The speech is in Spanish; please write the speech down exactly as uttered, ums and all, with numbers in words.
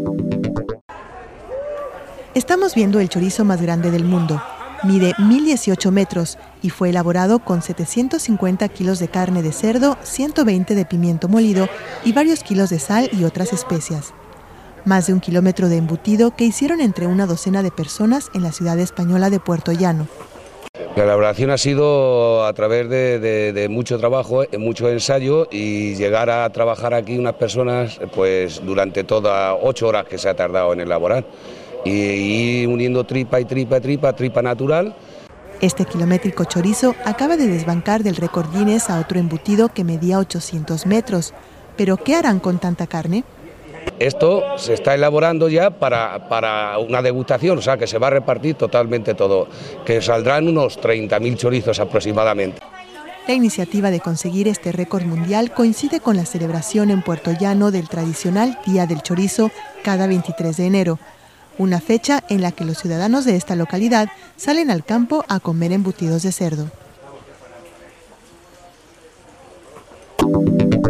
Estamos viendo el chorizo más grande del mundo. Mide mil dieciocho metros y fue elaborado con setecientos cincuenta kilos de carne de cerdo, ciento veinte de pimiento molido y varios kilos de sal y otras especias. Más de un kilómetro de embutido que hicieron entre una docena de personas en la ciudad española de Puerto Llano. La elaboración ha sido a través de, de, de mucho trabajo, mucho ensayo, y llegar a trabajar aquí unas personas pues durante todas ocho horas que se ha tardado en elaborar, y ir uniendo tripa y tripa y tripa, tripa natural. Este kilométrico chorizo acaba de desbancar del récord Guinness a otro embutido que medía ochocientos metros. ¿Pero qué harán con tanta carne? Esto se está elaborando ya para, para una degustación, o sea que se va a repartir totalmente todo, que saldrán unos treinta mil chorizos aproximadamente. La iniciativa de conseguir este récord mundial coincide con la celebración en Puerto Llano del tradicional Día del Chorizo cada veintitrés de enero, una fecha en la que los ciudadanos de esta localidad salen al campo a comer embutidos de cerdo.